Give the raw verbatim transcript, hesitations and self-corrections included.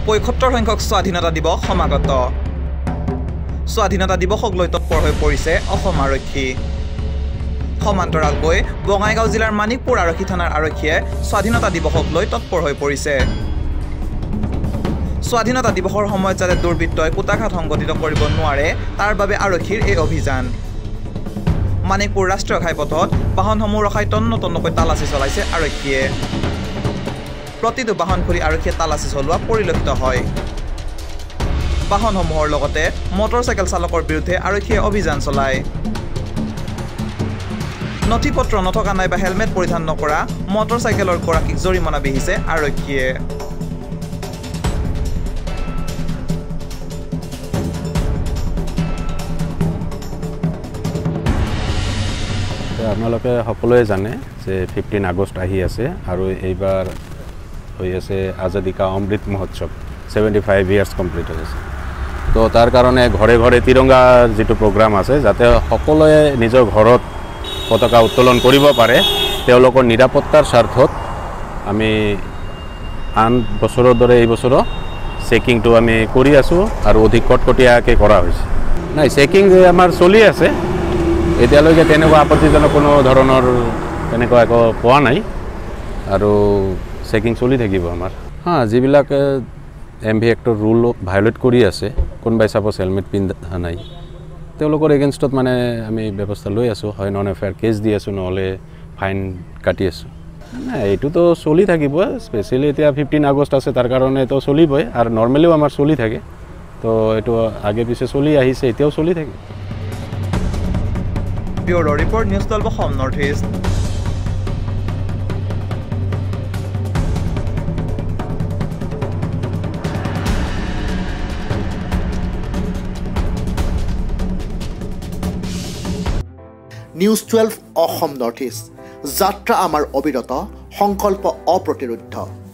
পঁয়সত্তৰ সংখ্যক স্বাধীনতা দিৱস সমাগত স্বাধীনতা দিৱসক লৈ তৎপৰ হৈ পৰিছে অসম আৰক্ষী সমান্তৰালকৈ বঙাইগাঁও জিলাৰ মানিকপুৰ আৰক্ষী থানাৰ আৰক্ষীয়ে স্বাধীনতা দিৱসক লৈ তৎপৰ হৈ পৰিছে স্বাধীনতা দিৱসৰ সময়ত যাতে দুৰ্বৃত্তই কুটাঘাত সংঘটিত কৰিব নোৱাৰে তাৰ বাবে আৰক্ষীৰ এই অভিযান মানিকপুৰ ৰাষ্ট্ৰীয় ঘাইপথত বাহনসমূহ ৰখাই তন্ন তন্নকৈ তালাচী চলাইছে আৰক্ষীয়ে প্ৰতিটো বাহন খুলি আৰক্ষীয়ে তালাচী চলোৱা পৰিলক্ষিত হয় বাহনসমূহৰ লগতে মটৰচাইকেল চালকৰ বিৰুদ্ধে আৰক্ষীয়ে অভিযান চলায় নথিপত্ৰ নথকা নাইবা হেলমেট পৰিধান নকৰা মটৰচাইকেলৰ গৰাকীক জৰিমনা বিহিছে আৰক্ষীয়ে আপোনালোকে সকলোৱে জানে যে ফিফটিন আগষ্ট আহি আছে আৰু এইবাৰ হৈ আছে আজাদী কা Amrit Mahotsav seventy five years complete হৈছে তো তাৰ কাৰণে ঘৰে ঘৰে তিৰংগা যিটো প্ৰগ্ৰাম আছে যাতে সকলোৱে নিজৰ ঘৰত পতাকা উত্তোলন কৰিব পাৰে তেওঁলোকৰ নিৰাপত্তাৰ স্বাৰ্থত আমি আন বছৰৰ দৰে এই বছৰো চেকিংটো আমি কৰি আছোঁ আৰু অধিক কটকটীয়াকৈ কৰা হৈছে নাই চেকিং আমাৰ চলি আছে এতিয়ালৈকে তেনেকুৱা আপত্তিজনক কোনো ধৰণৰ তেনেকুৱা একো পোৱা নাই আৰু চেকিং চলি থাকিব আমাৰ হা যিবিলাক M V act rule violate কৰি আছে কোনোবাই চাপ'জ হেলমেট পিন্ধা নাই তেওঁলোকৰ এগেইনষ্টত মানে আমি ব্যৱস্থা লৈ আছোঁ হয় non F I R case দি আছোঁ নহ'লে ফাইন কাটি আছোঁ নাই এইটোতো চলি থাকিব স্পেচিয়েলি এতিয়া ফিফটিন আগষ্ট আছে তাৰ কাৰণেতো চলিবই আৰু নৰ্মেলিও আমাৰ চলি থাকে তো এইটো আগে পিছে চলি আহিছে এতিয়াও চলি থাকে bureau report news twelve Assam north east news twelve Assam north east যাত্ৰা আমাৰ অবিৰত সংকল্প অপ্ৰতিৰোধ্য